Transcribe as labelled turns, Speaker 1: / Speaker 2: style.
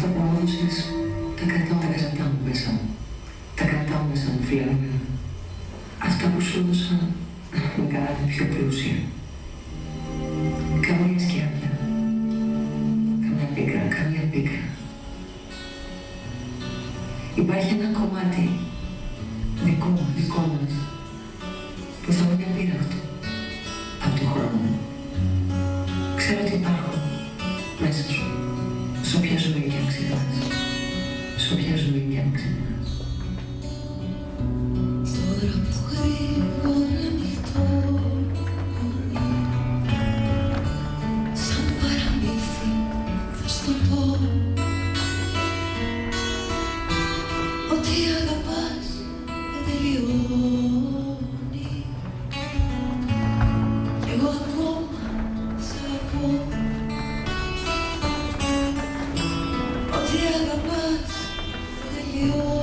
Speaker 1: αυτά που μου έδωσες, τα κρατάω μέσα μου. Τα κρατάω μέσα μου, φίλε μου. Αυτά που σου έδωσα με κάνανε πιο πλούσια. Καμία σκιάδια. Καμία πίκρα. Υπάρχει ένα κομμάτι δικό μας που θα είναι απείραχτο από τον χρόνο. Ξέρω ότι υπάρχω μέσα σου, σε όποια ζωή και αν ξυπνάς, σε όποια ζωή και αν ξυπνάς.
Speaker 2: Τώρα που γρήγορα νυχτώ, σαν παραμύθι θα στο πω, ότι αγαπάς δεν τελειώνει, κι εγώ ακόμα σ' αγαπώ. Ότι αγαπάς δεν τελειώνει.